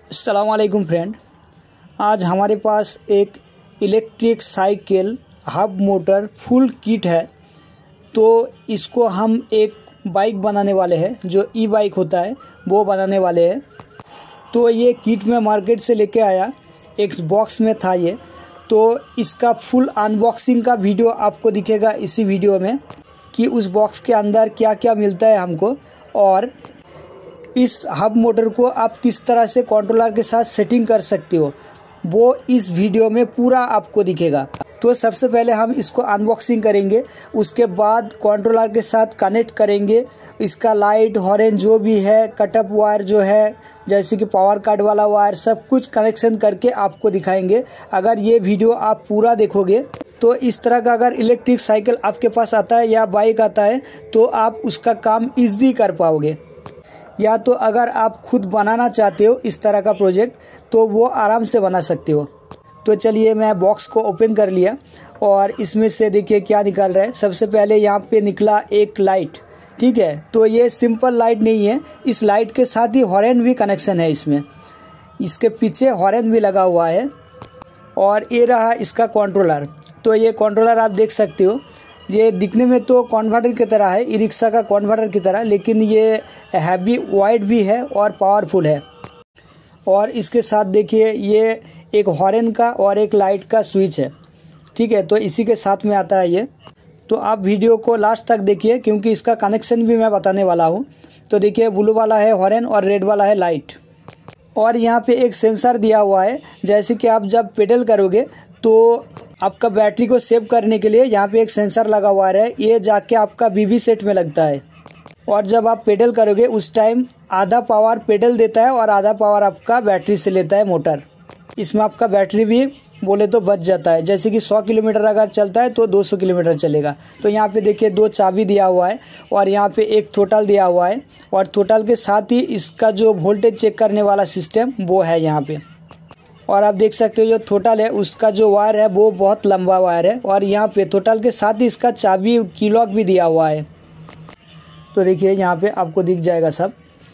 अस्सलाम वालेकुम फ्रेंड। आज हमारे पास एक electric cycle hub motor full kit है। तो इसको हम एक बाइक बनाने वाले हैं, जो ई बाइक होता है वो बनाने वाले हैं। तो ये किट मैं मार्केट से लेके आया, एक बॉक्स में था ये। तो इसका फुल अनबॉक्सिंग का वीडियो आपको दिखेगा इसी वीडियो में कि उस बॉक्स के अंदर क्या क्या मिलता है हमको, और इस हब मोटर को आप किस तरह से कंट्रोलर के साथ सेटिंग कर सकते हो वो इस वीडियो में पूरा आपको दिखेगा। तो सबसे पहले हम इसको अनबॉक्सिंग करेंगे, उसके बाद कंट्रोलर के साथ कनेक्ट करेंगे। इसका लाइट हॉर्न जो भी है, कटअप वायर जो है जैसे कि पावर कार्ड वाला वायर, सब कुछ कनेक्शन करके आपको दिखाएंगे। अगर ये वीडियो आप पूरा देखोगे तो इस तरह का अगर इलेक्ट्रिक साइकिल आपके पास आता है या बाइक आता है तो आप उसका काम ईजी कर पाओगे। या तो अगर आप खुद बनाना चाहते हो इस तरह का प्रोजेक्ट तो वो आराम से बना सकते हो। तो चलिए, मैं बॉक्स को ओपन कर लिया और इसमें से देखिए क्या निकल रहा है। सबसे पहले यहाँ पे निकला एक लाइट, ठीक है। तो ये सिंपल लाइट नहीं है, इस लाइट के साथ ही हॉर्न भी कनेक्शन है इसमें, इसके पीछे हॉर्न भी लगा हुआ है। और ये रहा इसका कंट्रोलर। तो ये कंट्रोलर आप देख सकते हो, ये दिखने में तो कन्वर्टर की तरह है, ई रिक्शा का कन्वर्टर की तरह, लेकिन ये हैवी वाइड भी है और पावरफुल है। और इसके साथ देखिए ये एक हॉर्न का और एक लाइट का स्विच है, ठीक है। तो इसी के साथ में आता है ये। तो आप वीडियो को लास्ट तक देखिए क्योंकि इसका कनेक्शन भी मैं बताने वाला हूँ। तो देखिए ब्लू वाला है हॉर्न और रेड वाला है लाइट। और यहाँ पे एक सेंसर दिया हुआ है, जैसे कि आप जब पेडल करोगे तो आपका बैटरी को सेव करने के लिए यहाँ पे एक सेंसर लगा हुआ है। ये जाके आपका बीबी सेट में लगता है और जब आप पेडल करोगे उस टाइम आधा पावर पेडल देता है और आधा पावर आपका बैटरी से लेता है मोटर। इसमें आपका बैटरी भी बोले तो बच जाता है, जैसे कि 100 किलोमीटर अगर चलता है तो 200 किलोमीटर चलेगा। तो यहाँ पे देखिए 2 चाबी दिया हुआ है और यहाँ पे एक थ्रोटल दिया हुआ है, और थ्रोटल के साथ ही इसका जो वोल्टेज चेक करने वाला सिस्टम वो है यहाँ पे। और आप देख सकते हो जो थ्रोटल है उसका जो वायर है वो बहुत लंबा वायर है, और यहाँ पे थ्रोटल के साथ ही इसका चाबी की लॉक भी दिया हुआ है। तो देखिए यहाँ पे आपको दिख जाएगा सब।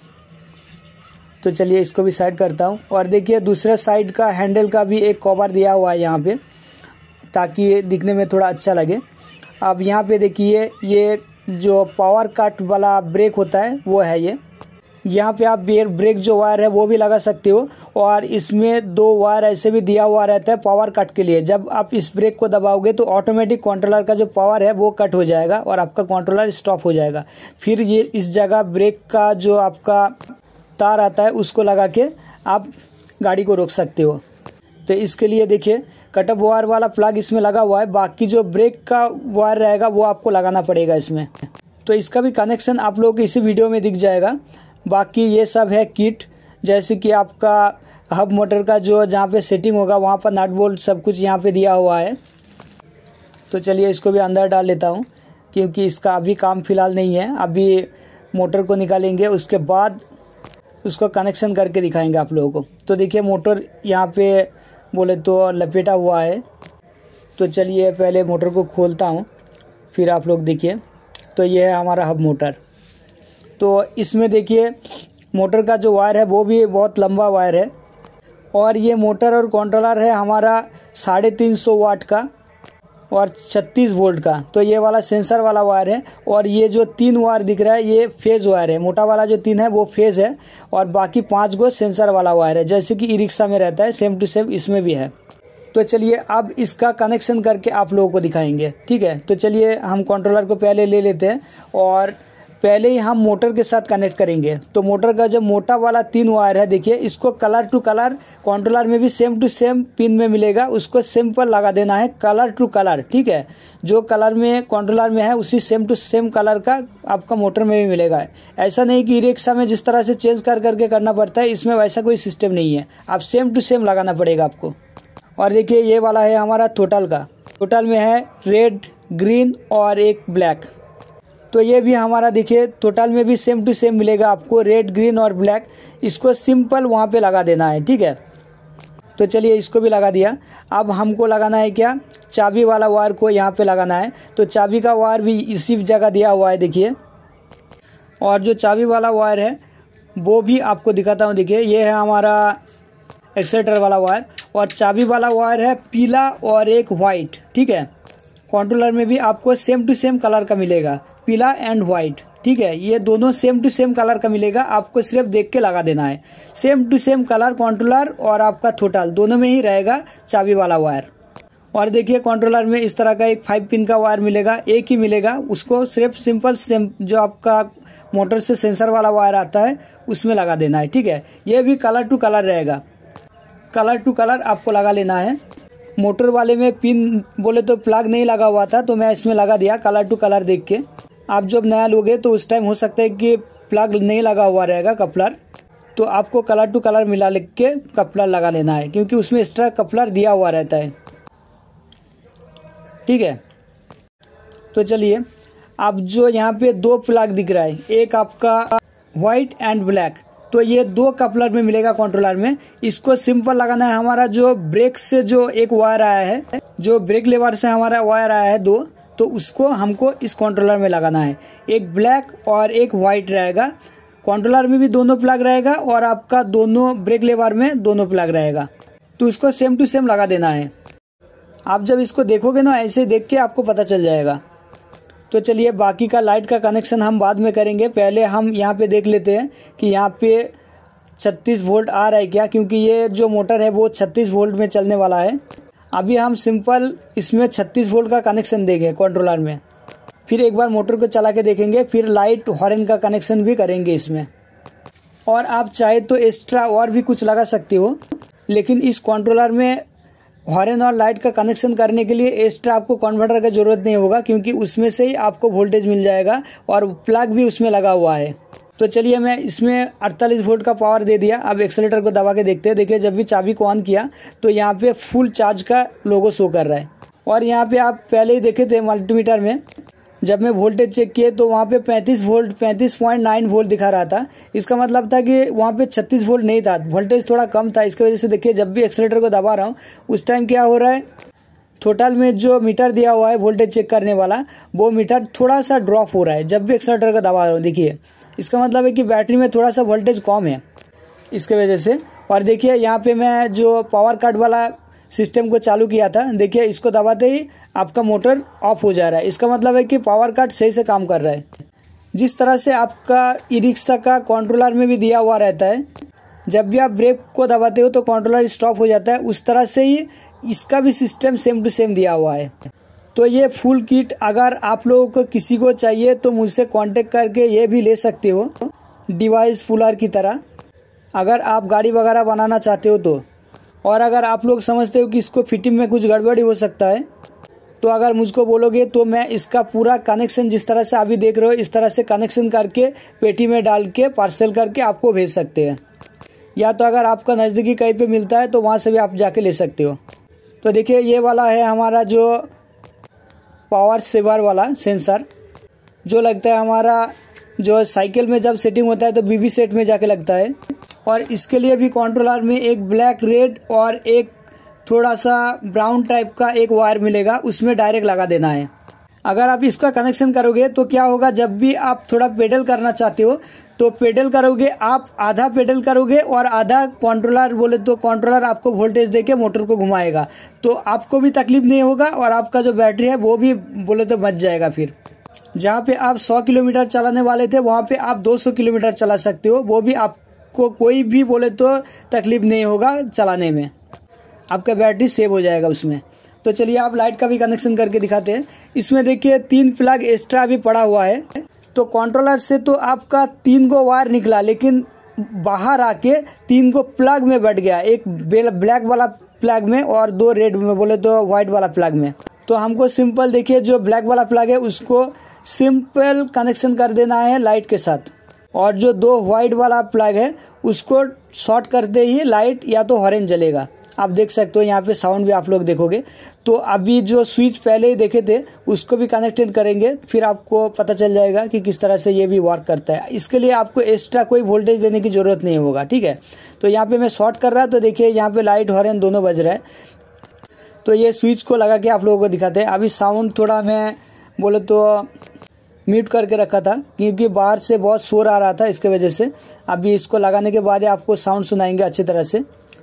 तो चलिए इसको भी साइड करता हूँ। और देखिए दूसरे साइड का हैंडल का भी एक कवर दिया हुआ है यहाँ पे, ताकि ये दिखने में थोड़ा अच्छा लगे। अब यहाँ पे देखिए ये जो पावर कट वाला ब्रेक होता है वो है ये। यहाँ पे आप ब्रेक जो वायर है वो भी लगा सकते हो, और इसमें 2 वायर ऐसे भी दिया हुआ रहता है पावर कट के लिए। जब आप इस ब्रेक को दबाओगे तो ऑटोमेटिक कंट्रोलर का जो पावर है वो कट हो जाएगा और आपका कंट्रोलर स्टॉप हो जाएगा। फिर ये इस जगह ब्रेक का जो आपका तार आता है उसको लगा के आप गाड़ी को रोक सकते हो। तो इसके लिए देखिए कटअप वायर वाला प्लग इसमें लगा हुआ है, बाकी जो ब्रेक का वायर रहेगा वो आपको लगाना पड़ेगा इसमें। तो इसका भी कनेक्शन आप लोगों को इसी वीडियो में दिख जाएगा। बाकी ये सब है किट, जैसे कि आपका हब मोटर का जो जहाँ पे सेटिंग होगा वहाँ पर नट बोल्ट सब कुछ यहाँ पे दिया हुआ है। तो चलिए इसको भी अंदर डाल लेता हूँ क्योंकि इसका अभी काम फ़िलहाल नहीं है। अभी मोटर को निकालेंगे, उसके बाद उसको कनेक्शन करके दिखाएंगे आप लोगों को। तो देखिए मोटर यहाँ पे बोले तो लपेटा हुआ है। तो चलिए पहले मोटर को खोलता हूँ फिर आप लोग देखिए। तो ये है हमारा हब मोटर। तो इसमें देखिए मोटर का जो वायर है वो भी बहुत लंबा वायर है, और ये मोटर और कंट्रोलर है हमारा 350 वाट का और 36 वोल्ट का। तो ये वाला सेंसर वाला वायर है, और ये जो 3 वायर दिख रहा है ये फेज़ वायर है। मोटा वाला जो 3 है वो फेज़ है, और बाकी 5 गो सेंसर वाला वायर है, जैसे कि ई रिक्शा में रहता है सेम टू सेम इसमें भी है। तो चलिए अब इसका कनेक्शन करके आप लोगों को दिखाएंगे, ठीक है। तो चलिए हम कंट्रोलर को पहले ले लेते हैं और पहले ही हम मोटर के साथ कनेक्ट करेंगे। तो मोटर का जो मोटा वाला 3 वायर है देखिए, इसको कलर टू कलर कंट्रोलर में भी सेम टू सेम पिन में मिलेगा, उसको सिंपल लगा देना है कलर टू कलर, ठीक है। जो कलर में कंट्रोलर में है उसी सेम टू सेम कलर का आपका मोटर में भी मिलेगा। ऐसा नहीं कि ई रिक्शा में जिस तरह से चेंज कर करके करना पड़ता है, इसमें वैसा कोई सिस्टम नहीं है, आप सेम टू सेम लगाना पड़ेगा आपको। और देखिए ये वाला है हमारा थ्रोटल का, थ्रोटल में है रेड, ग्रीन और एक ब्लैक। तो ये भी हमारा देखिए थ्रोटल में भी सेम टू सेम मिलेगा आपको, रेड, ग्रीन और ब्लैक। इसको सिंपल वहाँ पे लगा देना है, ठीक है। तो चलिए इसको भी लगा दिया। अब हमको लगाना है क्या, चाबी वाला वायर को यहाँ पे लगाना है। तो चाबी का वायर भी इसी जगह दिया हुआ है देखिए, और जो चाबी वाला वायर है वो भी आपको दिखाता हूँ। देखिए ये है हमारा एक्सेलेटर वाला वायर, और चाबी वाला वायर है पीला और एक वाइट। ठीक है, कंट्रोलर में भी आपको सेम टू सेम कलर का मिलेगा, पीला एंड वाइट। ठीक है, ये दोनों सेम टू सेम कलर का मिलेगा, आपको सिर्फ देख के लगा देना है। Same to same colour controller और आपका टोटल दोनों में ही रहेगा चाबी वाला वायर। और देखिए कंट्रोलर में इस तरह का एक 5 पिन का वायर मिलेगा, एक ही मिलेगा, उसको सिर्फ सिंपल जो आपका मोटर से सेंसर वाला वायर आता है उसमें लगा देना है। ठीक है, ये भी कलर टू कलर रहेगा, कलर टू कलर आपको लगा लेना है। मोटर वाले में पिन बोले तो प्लग नहीं लगा हुआ था, तो मैं इसमें लगा दिया कलर टू कलर देख के। आप जब नया लोगे तो उस टाइम हो सकता है कि प्लग नहीं लगा हुआ रहेगा कपलर, तो आपको कलर टू कलर मिला लिख के कपलर लगा लेना है, क्योंकि उसमें एक्स्ट्रा कपलर दिया हुआ रहता है। ठीक है, तो चलिए, अब जो यहाँ पे 2 प्लग दिख रहा है, एक आपका वाइट एंड ब्लैक, तो ये 2 कपलर में मिलेगा कंट्रोलर में। इसको सिंपल लगाना है। हमारा जो ब्रेक से जो एक वायर आया है, जो ब्रेक लेवर से हमारा वायर आया है 2, तो उसको हमको इस कंट्रोलर में लगाना है। एक ब्लैक और एक वाइट रहेगा, कंट्रोलर में भी दोनों प्लग रहेगा और आपका दोनों ब्रेक लेवर में दोनों प्लग रहेगा, तो इसको सेम टू सेम लगा देना है। आप जब इसको देखोगे ना, ऐसे देख के आपको पता चल जाएगा। तो चलिए, बाकी का लाइट का कनेक्शन हम बाद में करेंगे, पहले हम यहाँ पे देख लेते हैं कि यहाँ पे 36 वोल्ट आ रहा है क्या, क्योंकि ये जो मोटर है वो 36 वोल्ट में चलने वाला है। अभी हम सिंपल इसमें 36 वोल्ट का कनेक्शन देंगे कंट्रोलर में, फिर एक बार मोटर को चला के देखेंगे, फिर लाइट हॉर्न का कनेक्शन भी करेंगे इसमें। और आप चाहे तो एक्स्ट्रा और भी कुछ लगा सकते हो, लेकिन इस कंट्रोलर में हॉर्न और लाइट का कनेक्शन करने के लिए एक्स्ट्रा आपको कन्वर्टर का ज़रूरत नहीं होगा, क्योंकि उसमें से ही आपको वोल्टेज मिल जाएगा और प्लग भी उसमें लगा हुआ है। तो चलिए, मैं इसमें 48 वोल्ट का पावर दे दिया। अब एक्सेलेटर को दबा के देखते हैं। देखिए, जब भी चाबी को ऑन किया तो यहाँ पे फुल चार्ज का लोगो शो कर रहा है। और यहाँ पे आप पहले ही देखे थे मल्टीमीटर में, जब मैं वोल्टेज चेक किए तो वहाँ पे 35 वोल्ट 35.9 वोल्ट दिखा रहा था। इसका मतलब था कि वहाँ पे 36 वोल्ट नहीं था, वोल्टेज थोड़ा कम था। इसकी वजह से देखिए, जब भी एक्सेलेटर को दबा रहा हूँ उस टाइम क्या हो रहा है, टोटल में जो मीटर दिया हुआ है वोल्टेज चेक करने वाला, वो मीटर थोड़ा सा ड्रॉप हो रहा है जब भी एक्सेलेटर को दबा रहा हूँ। देखिए, इसका मतलब है कि बैटरी में थोड़ा सा वोल्टेज कम है इसके वजह से। और देखिए, यहाँ पे मैं जो पावर कट वाला सिस्टम को चालू किया था, देखिए इसको दबाते ही आपका मोटर ऑफ हो जा रहा है। इसका मतलब है कि पावर कट सही से काम कर रहा है। जिस तरह से आपका ई रिक्शा का कंट्रोलर में भी दिया हुआ रहता है, जब भी आप ब्रेक को दबाते हो तो कंट्रोलर स्टॉप हो जाता है, उस तरह से ही इसका भी सिस्टम सेम टू सेम दिया हुआ है। तो ये फुल किट अगर आप लोगों को किसी को चाहिए तो मुझसे कांटेक्ट करके ये भी ले सकते हो, डिवाइस पुलर की तरह, अगर आप गाड़ी वगैरह बनाना चाहते हो तो। और अगर आप लोग समझते हो कि इसको फिटिंग में कुछ गड़बड़ी हो सकता है, तो अगर मुझको बोलोगे तो मैं इसका पूरा कनेक्शन जिस तरह से अभी देख रहे हो इस तरह से कनेक्शन करके पेटी में डाल के पार्सल करके आपको भेज सकते हैं। या तो अगर आपका नज़दीकी कहीं पे मिलता है तो वहाँ से भी आप जाके ले सकते हो। तो देखिए, ये वाला है हमारा जो पावर सेवर वाला सेंसर, जो लगता है हमारा जो साइकिल में जब सेटिंग होता है तो बीबी सेट में जाके लगता है। और इसके लिए भी कंट्रोलर में एक ब्लैक रेड और एक थोड़ा सा ब्राउन टाइप का एक वायर मिलेगा, उसमें डायरेक्ट लगा देना है। अगर आप इसका कनेक्शन करोगे तो क्या होगा, जब भी आप थोड़ा पेडल करना चाहते हो तो पेडल करोगे, आप आधा पेडल करोगे और आधा कंट्रोलर बोले तो कंट्रोलर आपको वोल्टेज देके मोटर को घुमाएगा, तो आपको भी तकलीफ नहीं होगा और आपका जो बैटरी है वो भी बोले तो बच जाएगा। फिर जहाँ पे आप 100 किलोमीटर चलाने वाले थे वहाँ पे आप 200 किलोमीटर चला सकते हो, वो भी आपको कोई भी बोले तो तकलीफ नहीं होगा चलाने में, आपका बैटरी सेव हो जाएगा उसमें। तो चलिए, आप लाइट का भी कनेक्शन करके दिखाते हैं। इसमें देखिए 3 प्लग एक्स्ट्रा भी पड़ा हुआ है। तो कंट्रोलर से तो आपका 3 गो वायर निकला, लेकिन बाहर आके 3 गो प्लग में बैठ गया, एक ब्लैक वाला प्लग में और 2 रेड में बोले तो व्हाइट वाला प्लग में। तो हमको सिंपल देखिए, जो ब्लैक वाला प्लग है उसको सिंपल कनेक्शन कर देना है लाइट के साथ, और जो 2 व्हाइट वाला प्लग है उसको शॉर्ट करते ही लाइट या तो हॉर्न जलेगा। आप देख सकते हो, यहाँ पे साउंड भी आप लोग देखोगे। तो अभी जो स्विच पहले ही देखे थे उसको भी कनेक्टेड करेंगे, फिर आपको पता चल जाएगा कि किस तरह से ये भी वर्क करता है। इसके लिए आपको एक्स्ट्रा कोई वोल्टेज देने की ज़रूरत नहीं होगा, ठीक है। तो यहाँ पे मैं शॉर्ट कर रहा, तो देखिए यहाँ पे लाइट हॉर्न दोनों बज रहा है। तो ये स्विच को लगा के आप लोगों को दिखाते हैं। अभी साउंड थोड़ा मैं बोले तो म्यूट करके रखा था, क्योंकि बाहर से बहुत शोर आ रहा था, इसके वजह से। अभी इसको लगाने के बाद आपको साउंड सुनाएंगे अच्छी तरह से।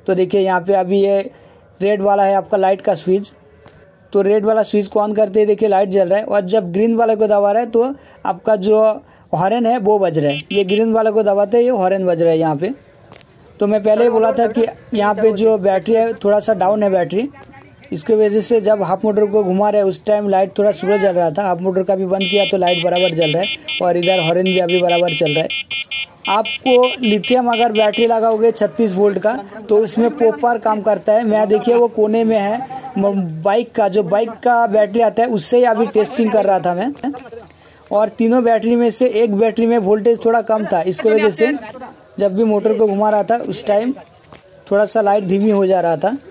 तो देखिए यहाँ पे अभी ये रेड वाला है आपका लाइट का स्विच, तो रेड वाला स्विच को ऑन करते ही देखिए लाइट जल रहा है, और जब ग्रीन वाले को दबा रहा है तो आपका जो हॉर्न है वो बज रहा है। ये ग्रीन वाले को दबाते ही ये हॉर्न बज रहा है यहाँ पे। तो मैं पहले ही बोला था कि यहाँ पे जो बैटरी है थोड़ा सा डाउन है बैटरी, इसके वजह से जब हाफ मोटर को घुमा रहे उस टाइम लाइट थोड़ा स्लो जल रहा था। हाफ मोटर का भी बंद किया तो लाइट बराबर जल रहा है, और इधर हॉर्न भी अभी बराबर चल रहा है। आपको लिथियम अगर बैटरी लगाओगे 36 वोल्ट का तो उसमें प्रॉपर काम करता है। मैं देखिए वो कोने में है बाइक का बैटरी आता है, उससे ही अभी टेस्टिंग कर रहा था मैं, और तीनों बैटरी में से एक बैटरी में वोल्टेज थोड़ा कम था। इसकी वजह से जब भी मोटर को घुमा रहा था उस टाइम थोड़ा सा लाइट धीमी हो जा रहा था।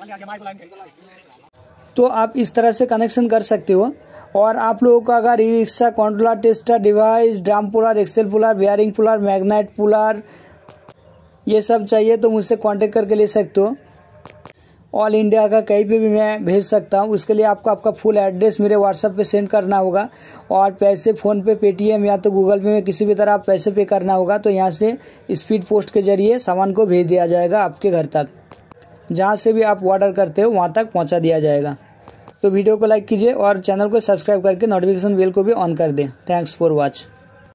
तो आप इस तरह से कनेक्शन कर सकते हो। और आप लोगों का अगर e rickshaw controller, tester device, drum puller, axle puller, bearing puller, magnet puller ये सब चाहिए तो मुझसे कांटेक्ट करके ले सकते हो। ऑल इंडिया का कहीं पे भी मैं भेज सकता हूँ। उसके लिए आपको आपका फुल एड्रेस मेरे व्हाट्सएप पे सेंड करना होगा, और पैसे फ़ोन पे, पेटीएम या तो गूगल पे में किसी भी तरह आप पैसे पे करना होगा। तो यहाँ से स्पीड पोस्ट के जरिए सामान को भेज दिया जाएगा आपके घर तक। जहाँ से भी आप ऑर्डर करते हो वहाँ तक पहुँचा दिया जाएगा। तो वीडियो को लाइक कीजिए और चैनल को सब्सक्राइब करके नोटिफिकेशन बेल को भी ऑन कर दें। Thanks for watch.